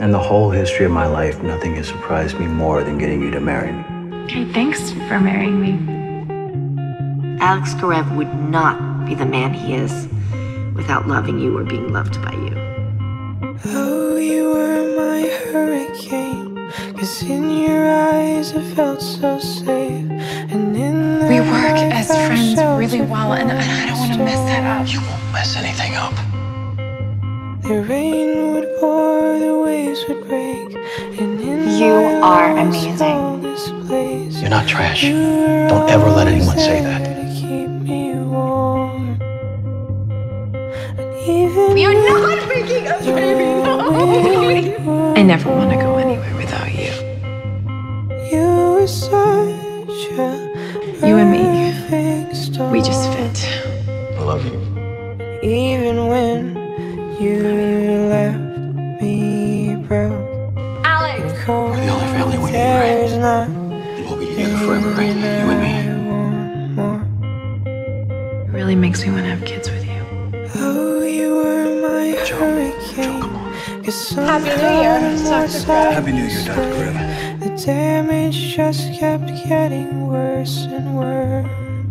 In the whole history of my life, nothing has surprised me more than getting you to marry me. Okay, thanks for marrying me. Alex would not be the man he is without loving you or being loved by you. Oh, you were my hurricane, 'cause in your eyes I felt so safe. And in the We work as friends really well, and I don't want to mess that up. You won't mess anything up. The rain would pour, the waves would break, and in You my are eyes amazing. all this place. You're not trash. Don't ever let anyone say that. To keep me warm. And even We are not making a baby. I never want to go anywhere without you. you were such a You and me, perfect storm. we just fit. I love you. Even when you left me broke. Alex! We're the only family we need, right? There's not We'll be together forever, right? You and me. more. It really makes me want to have kids with you. Oh, you were my Joe, hurricane. come on. Happy New Year, Dr. Happy New Year, Dr. Grimm. The damage just kept getting worse and worse.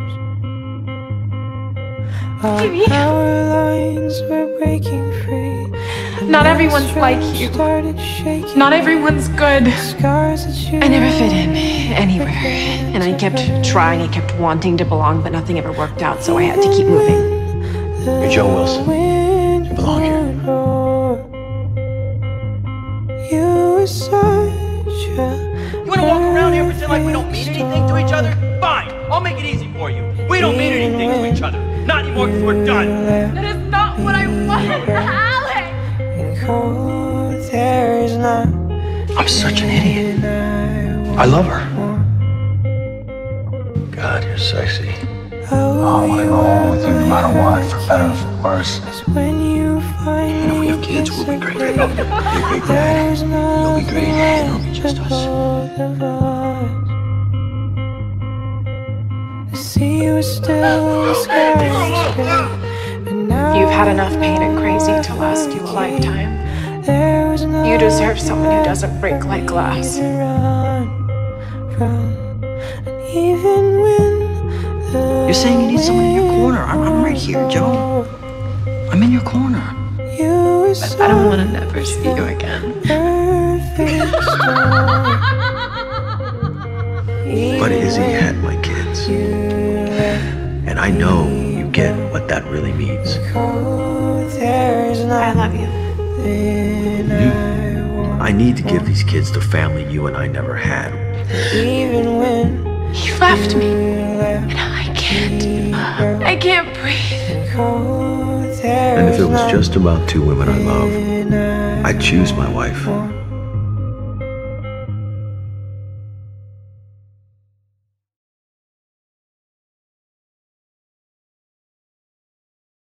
Our lines were breaking free. Not everyone's like you. Started shaking. Not everyone's good. Scars that you I never fit in anywhere. And I kept trying, I kept wanting to belong, but nothing ever worked out, so I had to keep moving. You're Joe Wilson. You belong here. You were such a You wanna walk around here and pretend like we don't mean anything to each other? Fine, I'll make it easy for you. We don't mean anything to each other. Not anymore because we're done. That is not what I wanted, Alex! There's not I'm such an idiot. I love her. God, you're sexy. I want to go home with you no matter what, for better or for worse. when you find And if we have kids, we'll be great. You'll be a great dad. You'll be great, and it'll be just us. The sea was still the sky was gray, but now You've had enough pain and crazy to last you a lifetime. there was no You deserve someone who doesn't break like glass. to run from. And even when You're saying you need someone in your corner. I'm right here, Joe. I'm in your corner. you were I don't want to never see you again. perfect storm. But Izzie had my kids. And I know you get what that really means. There's I not love you. I need to give these kids the family you and I never had. even when He left me, and I can't breathe. And if it was just about two women I love, I'd choose my wife.